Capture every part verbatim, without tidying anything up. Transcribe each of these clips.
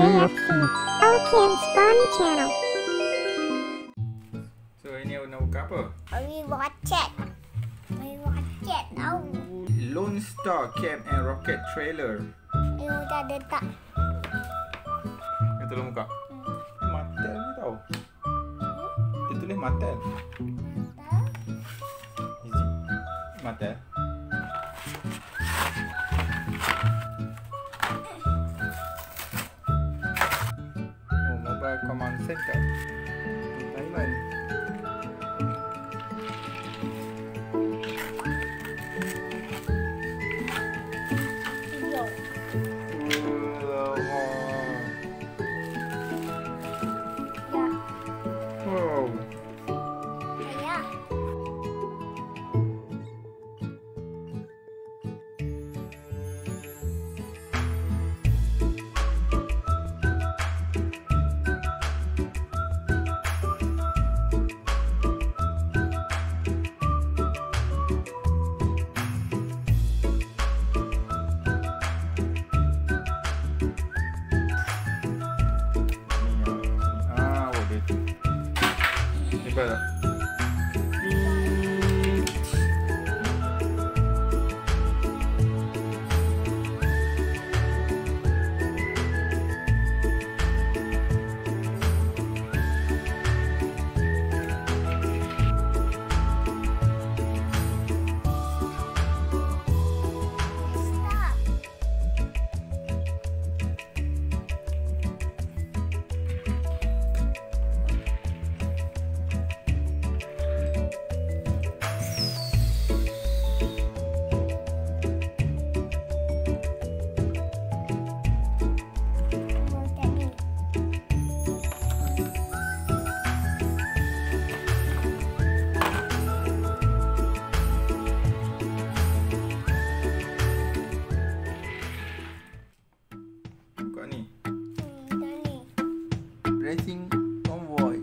Alkian's Fun Channel. So ini nak buka apa? We rocket. We rocket now. Lonestar Camp and Rocket Trailer. You dah letak. Kita tolong buka. Ini matel ni tau. Dia tulis matel. Is it matel? Oh, mobile command center. Taiwan. Wow. Ya. Ah, boleh. Hebat tak? Stop. Rocket ni. Buka ni. Hmm, dah ni. Racing Convoy.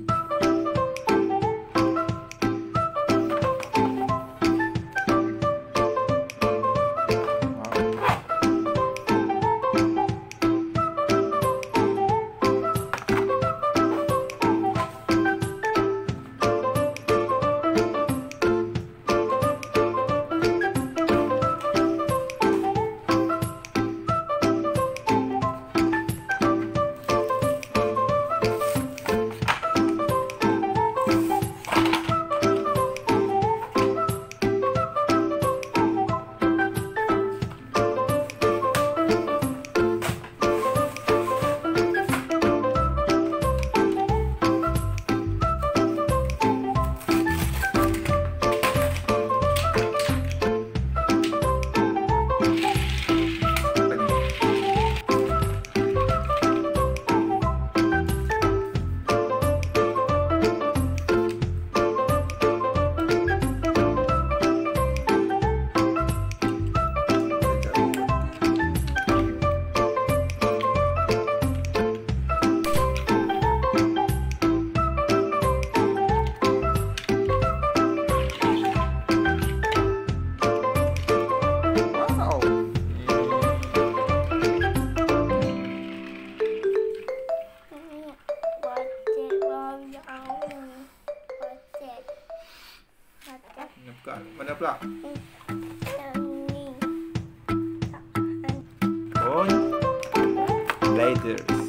Wow. Rocket, wow, wow. Rocket. Rocket. Ini buka. Mana pula? Yang ni. On. Gliders.